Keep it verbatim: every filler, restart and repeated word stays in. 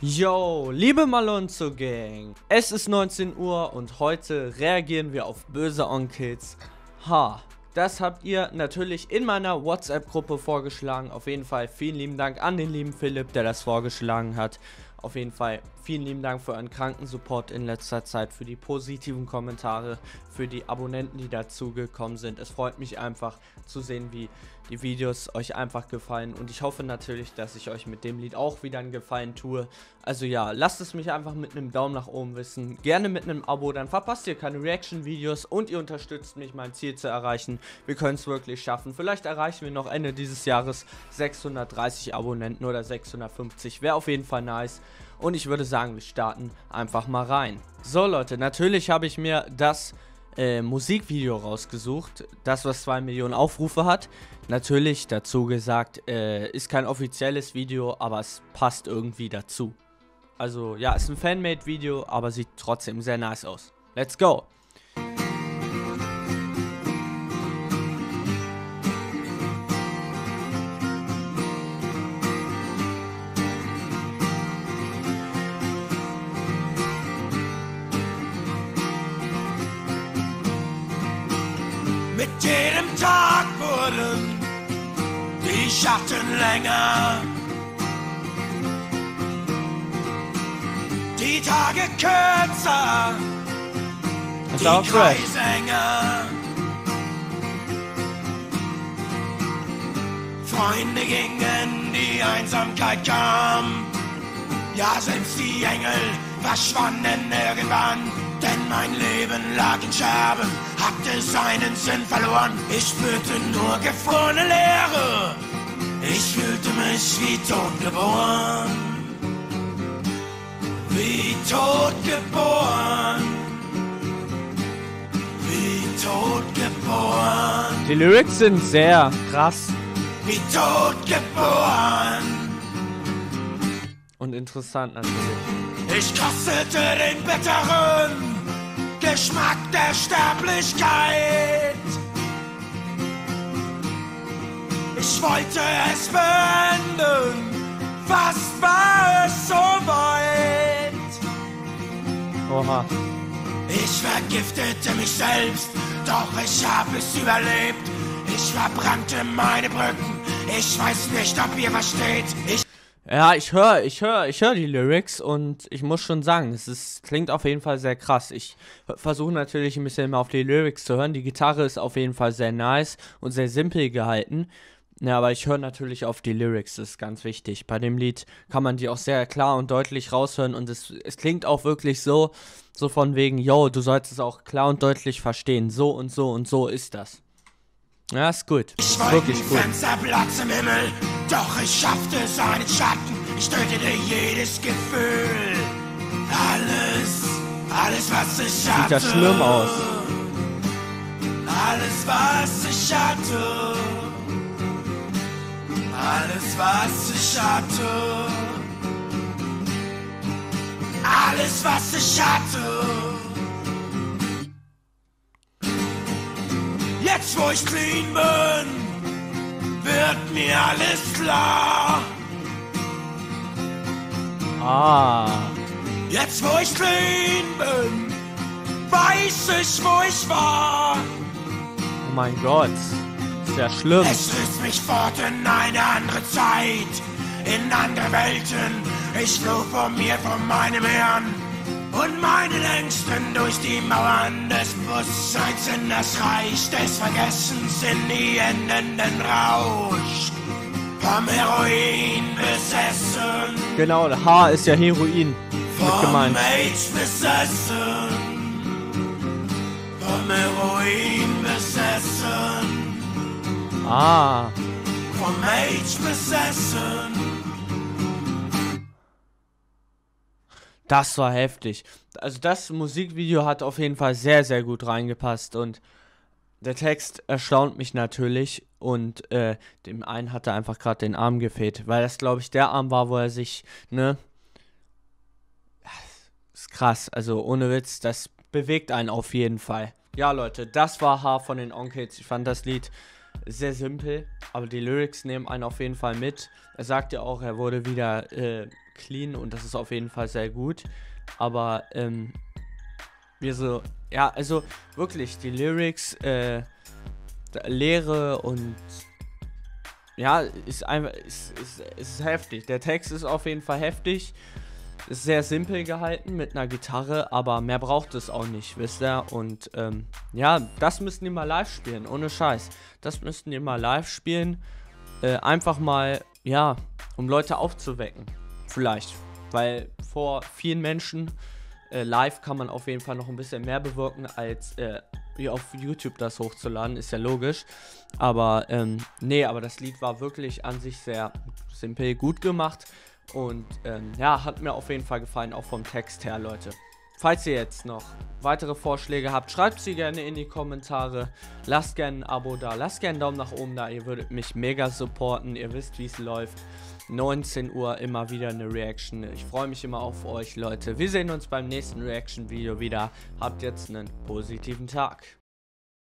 Yo, liebe Malonzo Gang, es ist neunzehn Uhr und heute reagieren wir auf böse Onkels. Ha, das habt ihr natürlich in meiner WhatsApp-Gruppe vorgeschlagen. Auf jeden Fall vielen lieben Dank an den lieben Philipp, der das vorgeschlagen hat. Auf jeden Fall vielen lieben Dank für euren kranken Support in letzter Zeit, für die positiven Kommentare, für die Abonnenten, die dazugekommen sind. Es freut mich einfach zu sehen, wie die Videos euch einfach gefallen, und ich hoffe natürlich, dass ich euch mit dem Lied auch wieder einen Gefallen tue. Also ja, lasst es mich einfach mit einem Daumen nach oben wissen, gerne mit einem Abo, dann verpasst ihr keine Reaction-Videos und ihr unterstützt mich, mein Ziel zu erreichen. Wir können es wirklich schaffen. Vielleicht erreichen wir noch Ende dieses Jahres sechshundertdreißig Abonnenten oder sechshundertfünfzig, wäre auf jeden Fall nice. Und ich würde sagen, wir starten einfach mal rein. So Leute, natürlich habe ich mir das äh, Musikvideo rausgesucht, das was zwei Millionen Aufrufe hat. Natürlich dazu gesagt, äh, ist kein offizielles Video, aber es passt irgendwie dazu. Also ja, ist ein Fanmade-Video, aber sieht trotzdem sehr nice aus. Let's go! Mit jedem Tag wurden die Schatten länger, die Tage kürzer, Das die ist auch fresh. Kreise enger. Freunde gingen, die Einsamkeit kam, ja selbst die Engel verschwanden irgendwann. Denn mein Leben lag in Scherben, hatte seinen Sinn verloren. Ich spürte nur gefrorene Leere. Ich fühlte mich wie totgeboren. Wie totgeboren. Wie totgeboren. Die Lyrics sind sehr krass Wie totgeboren. und interessant natürlich. Ich kostete den bitteren Geschmack der Sterblichkeit. Ich wollte es beenden, fast war es so weit. Oha. Ich vergiftete mich selbst, doch ich habe es überlebt. Ich verbrannte meine Brücken, ich weiß nicht, ob ihr versteht. Ich Ja, ich höre, ich höre, ich höre die Lyrics, und ich muss schon sagen, es ist, klingt auf jeden Fall sehr krass. Ich versuche natürlich ein bisschen mehr auf die Lyrics zu hören. Die Gitarre ist auf jeden Fall sehr nice und sehr simpel gehalten. Ja, aber ich höre natürlich auf die Lyrics, das ist ganz wichtig. Bei dem Lied kann man die auch sehr klar und deutlich raushören, und es, es klingt auch wirklich so, so von wegen, yo, du sollst es auch klar und deutlich verstehen. So und so und so ist das. Ja, ist gut. Ich Ist wollte wirklich einen gut. Fensterplatz im Himmel, doch ich schaffte seinen Schatten. Ich tötete jedes Gefühl. Alles, alles was ich hatte. Sieht ja schlimm aus. Alles was ich hatte. Alles was ich hatte. Alles was ich hatte. Jetzt wo ich clean bin, wird mir alles klar. Ah. Jetzt wo ich clean bin, weiß ich, wo ich war. Oh mein Gott. Ist ja schlimm. Es riss mich fort in eine andere Zeit, in andere Welten. Ich floh von mir, von meinem Herrn und meinen Ängsten durch die Mauern des Bewusstseins in das Reich des Vergessens, in die endenden Rausch. Vom Heroin besessen, Genau, H ist ja Heroin mit vom gemeint. AIDS besessen, vom Heroin besessen, Ah. vom AIDS besessen. Das war heftig. Also das Musikvideo hat auf jeden Fall sehr, sehr gut reingepasst, und der Text erstaunt mich natürlich, und äh, dem einen hat er einfach gerade den Arm gefehlt, weil das, glaube ich, der Arm war, wo er sich, ne, ist krass, also ohne Witz, das bewegt einen auf jeden Fall. Ja Leute, das war H von den Onkels. Ich fand das Lied sehr simpel, aber die Lyrics nehmen einen auf jeden Fall mit. Er sagt ja auch, er wurde wieder äh, clean und das ist auf jeden Fall sehr gut. Aber, ähm, wir so, ja, also wirklich, die Lyrics, äh, Lehre und ja, ist einfach, ist, ist, ist heftig. Der Text ist auf jeden Fall heftig. Ist sehr simpel gehalten mit einer Gitarre, aber mehr braucht es auch nicht, wisst ihr? Und ähm, ja, das müssten die mal live spielen, ohne Scheiß. Das müssten die mal live spielen. Äh, einfach mal, ja, um Leute aufzuwecken. Vielleicht. Weil vor vielen Menschen äh, live kann man auf jeden Fall noch ein bisschen mehr bewirken, als äh, hier auf YouTube das hochzuladen. Ist ja logisch. Aber, ähm, nee, aber das Lied war wirklich an sich sehr simpel, gut gemacht. Und ähm, ja, hat mir auf jeden Fall gefallen, auch vom Text her, Leute. Falls ihr jetzt noch weitere Vorschläge habt, schreibt sie gerne in die Kommentare. Lasst gerne ein Abo da, lasst gerne einen Daumen nach oben da. Ihr würdet mich mega supporten. Ihr wisst, wie es läuft. neunzehn Uhr immer wieder eine Reaction. Ich freue mich immer auf euch, Leute. Wir sehen uns beim nächsten Reaction-Video wieder. Habt jetzt einen positiven Tag.